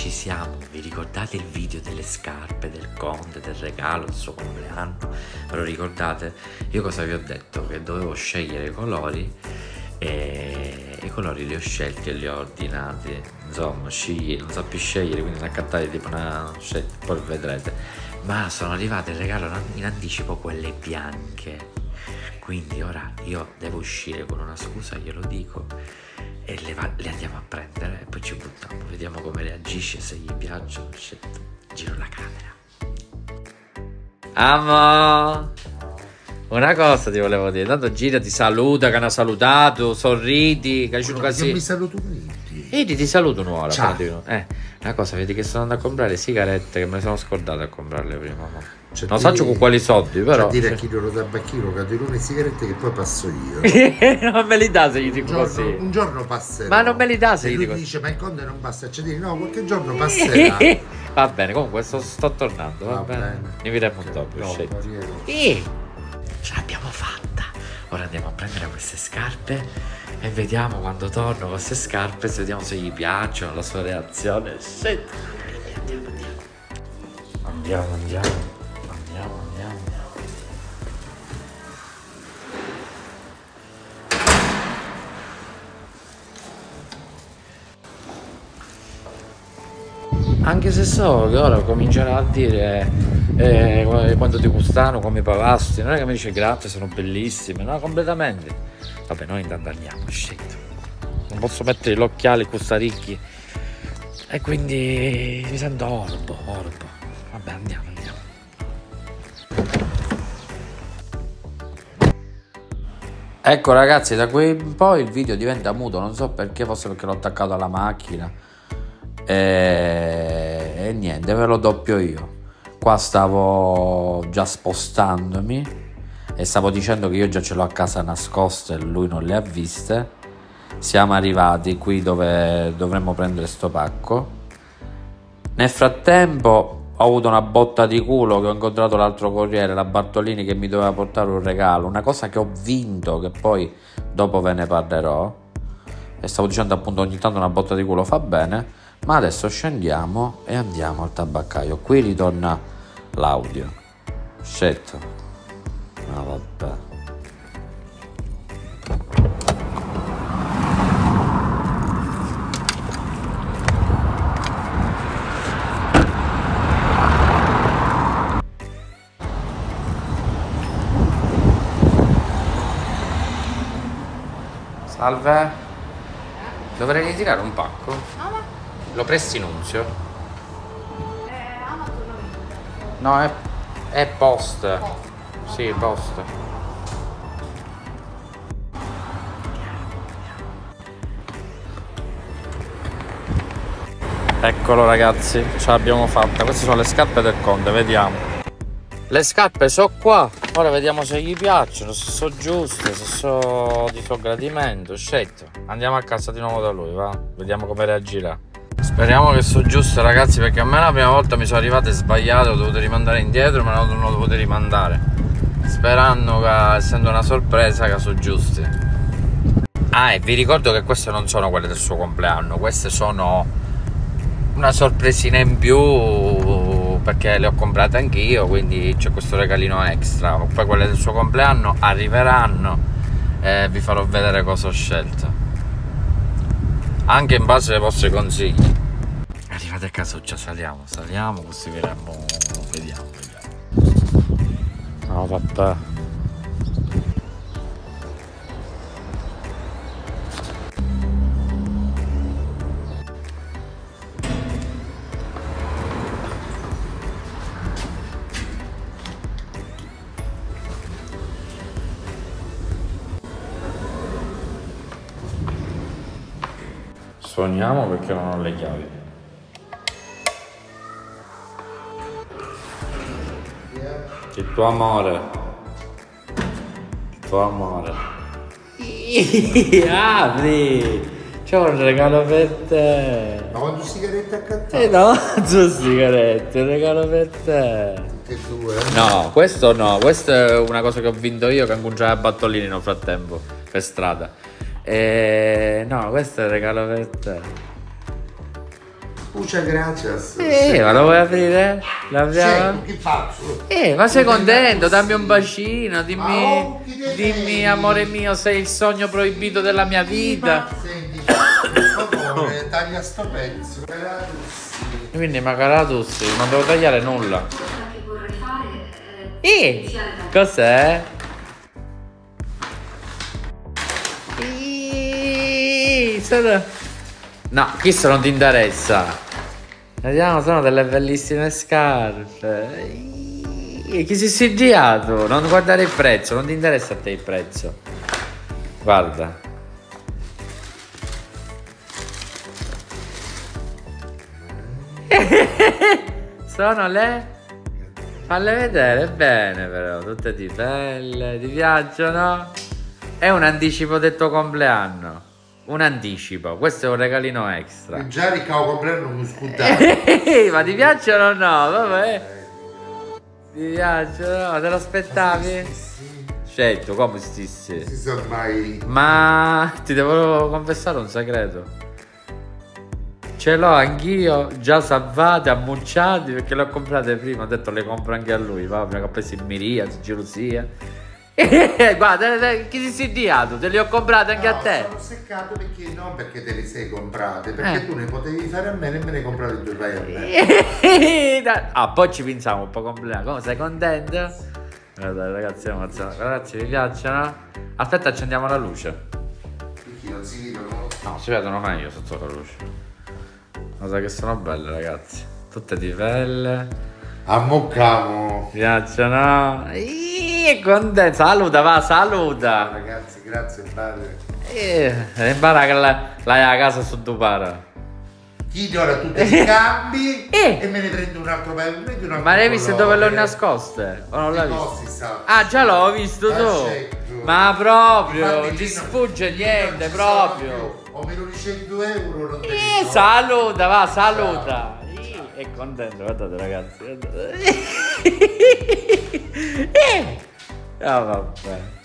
ci siamo. Vi ricordate il video delle scarpe del Conte, del regalo, del suo compleanno? Ve lo ricordate? Io cosa vi ho detto? Che dovevo scegliere i colori e i colori li ho scelti e li ho ordinati. Insomma, non so più scegliere, quindi sono accattati tipo una scelta, poi vedrete. Ma sono arrivate il regalo in anticipo quelle bianche. Quindi ora io devo uscire con una scusa, glielo dico, e le andiamo a prendere e poi ci buttiamo, vediamo come reagisce, se gli piacciono. Giro la camera. Amo, una cosa ti volevo dire, tanto gira, ti saluta, che hanno salutato, sorridi, che io mi saluto tutti. Ti saluto un'ora. Ciao. Una cosa, vedi che sono andato a comprare sigarette, che me ne sono scordato a comprarle prima. Cioè, non so con quali soldi, però. Cioè, dire a chi lo tabacchino, cadilone e sigarette che poi passo io. Non me li dà se gli dico così. Un giorno passerà. Ma non me li dà se gli dico così. Dice, ma il Conte non passa. Cioè, dire, no, qualche giorno passerà. Va bene, comunque sto tornando, va bene. Ne vedremo dopo. Ce l'abbiamo fatta. Ora andiamo a prendere queste scarpe e vediamo quando torno con queste scarpe, se vediamo se gli piacciono, la sua reazione. Andiamo. Anche se so che ora comincerà a dire quanto ti costano, come pagasti, non è che mi dice grazie, sono bellissime, no, completamente. Vabbè, noi intanto andiamo, scendo. Non posso mettere gli occhiali, costa ricchi, e quindi mi sento orbo. Vabbè, andiamo. Ecco ragazzi, da qui in poi il video diventa muto, non so perché, forse perché l'ho attaccato alla macchina. E niente, ve lo doppio io. Qua stavo già spostandomi e stavo dicendo che io già ce l'ho a casa nascoste e lui non le ha viste. Siamo arrivati qui dove dovremmo prendere sto pacco. Nel frattempo ho avuto una botta di culo, che ho incontrato l'altro corriere, la Bartolini, che mi doveva portare un regalo, una cosa che ho vinto, che poi dopo ve ne parlerò. E stavo dicendo appunto, ogni tanto una botta di culo fa bene. Ma adesso scendiamo e andiamo al tabaccaio. Qui ritorna l'audio. Scelto. No, vabbè. Salve. Dovrei ritirare un pacco? Lo presti Nunzio? No, è post. Sì, post. Eccolo ragazzi, ce l'abbiamo fatta. Queste sono le scarpe del Conte, vediamo. Le scarpe sono qua. Ora vediamo se gli piacciono, se sono giuste, se sono di suo gradimento. Scelto. Andiamo a casa di nuovo da lui, va? Vediamo come reagirà. Speriamo che sono giuste ragazzi, perché a me la prima volta mi sono arrivate sbagliate, ho dovuto rimandare indietro, ma non ho dovuto rimandare, sperando che, essendo una sorpresa, che sono giuste. E vi ricordo che queste non sono quelle del suo compleanno, queste sono una sorpresina in più, perché le ho comprate anch'io, quindi c'è questo regalino extra. Poi quelle del suo compleanno arriveranno e vi farò vedere cosa ho scelto, anche in base ai vostri consigli. Arrivate a casa, già saliamo, così vediamo. No, vabbè. Suoniamo perché non ho le chiavi. Il tuo amore. Apri! C'ho un regalo per te. Ma quando sigarette accanto? No, tu sigarette, un regalo per te. Tutte e due? No, questo è una cosa che ho vinto io, che ho incontrato a Battolini nel frattempo, per strada. No, questo è il regalo per te. Muchas gracias. Ma lo vuoi aprire? L'apriamo? Che faccio? Ma sei contento? Dammi un bacino, Ma dimmi amore mio, sei il sogno proibito della mia vita. Senti, per favore, taglia sto pezzo. Quindi Macaratus, non devo tagliare nulla. Cos'è? No, questo non ti interessa. Vediamo, sono delle bellissime scarpe. Chi si è sediato? Non guardare il prezzo, non ti interessa a te il prezzo. Guarda. Sono le... Falle vedere bene però, tutte di belle, ti piacciono? È un anticipo del tuo compleanno. Un anticipo, questo è un regalino extra. Già ricavo compleanno un scudare. Ma ti piacciono o no? Vabbè. Ti piacciono? Te lo aspettavi? Sì. Certo, come stessi? Si sa mai. Ma ti devo confessare un segreto. Ce l'ho anch'io, già salvate, ammucciati, perché le ho comprate prima. Ho detto le compro anche a lui. Va, ne ho preso in miriade, gelosia. Guarda, chi si è sediato? Te li ho comprate anche a te. Sono seccato perché non perché te li sei comprate, perché tu ne potevi fare a me e me ne compravi due paio a me. Ah, poi ci pensiamo un po' completo. Come sei contento? Guarda, ragazzi, ragazzi, vi piacciono? Aspetta, accendiamo la luce. Perché non si vedono? No, si vedono meglio sotto la luce. Guarda che sono belle, ragazzi. Tutte di pelle. Ammoccamo. Mi piacciono? Contento. Saluta, va, saluta. Ragazzi, grazie padre. Impara che l'hai a casa su tuo para. Ti do ora tutti i cambi e me ne prendo un altro paio. Ma l'hai visto dove l'ho nascoste? O non l'hai visto? Ah, già l'ho visto tu. Certo. Ma proprio, ti sfugge niente proprio. O me lo dici 100 euro non te ne do. Saluta, va, saluta. È contento, guardate ragazzi. Guardate. Vabbè.